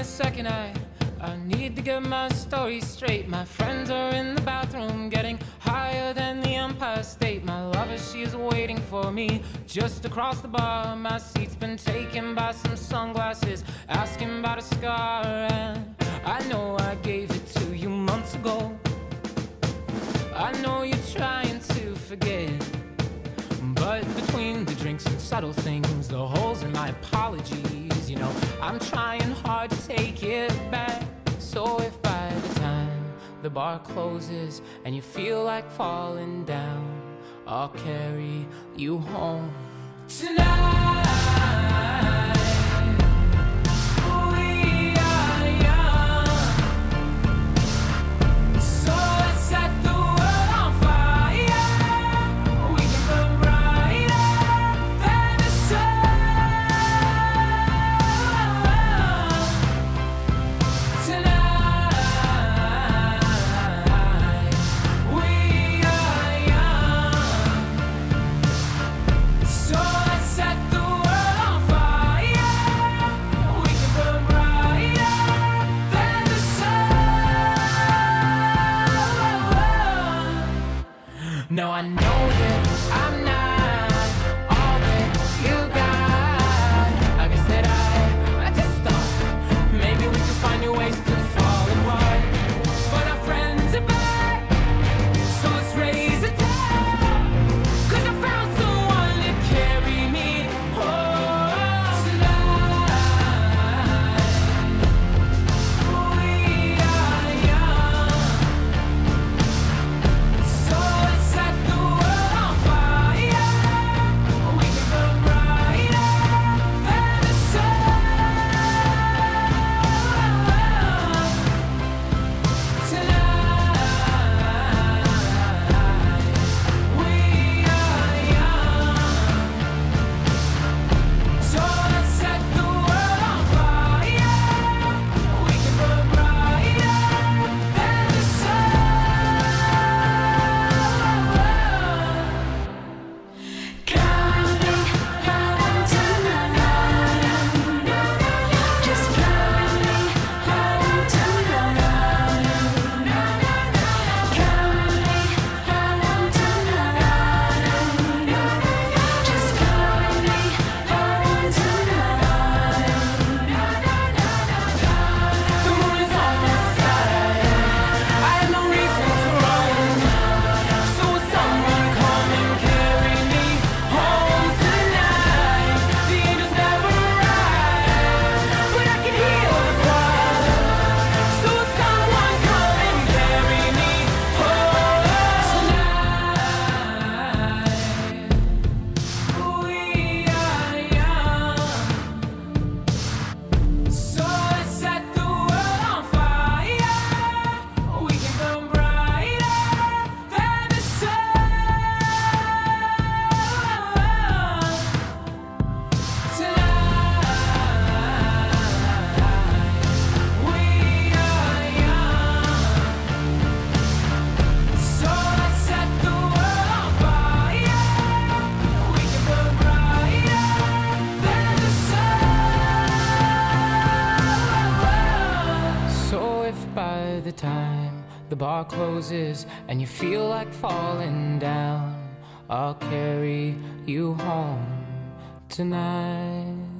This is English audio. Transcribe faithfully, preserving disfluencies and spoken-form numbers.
a second, I, I need to get my story straight. My friends are in the bathroom getting higher than the Empire State. My lover, she is waiting for me just across the bar. My seat's been taken by some sunglasses, asking about a scar. And I know I gave it to you months ago. I know you're trying to forget, but between the drinks and subtle things, the holes in my apologies, you know, I'm trying hard to take it back. So if by the time the bar closes and you feel like falling down, I'll carry you home tonight. No, I know that I'm not all that you got. I guess that I, I just thought maybe we could find new ways to fall apart. But our friends are back, so let's raise a toast. 'Cause I found someone to carry me home tonight. We are young, so let's set the world on fire. We can burn brighter than the sun tonight. We are young, so let's set the world on fire. We can burn brighter than the sun. Coming home tonight. Just coming home tonight. Coming home tonight. Just coming home tonight. The moon is on my side. I have no reason to run. So will someone come and carry me home tonight? The angels never arrive, but I can hear the choir. So will someone come and carry me home tonight? We are young, so let's set the world on fire. We can burn brighter than the sun tonight. We are young, so let's set the world on fire. We can burn brighter than the sun. So if by the time the bar closes and you feel like falling down, I'll carry you home tonight.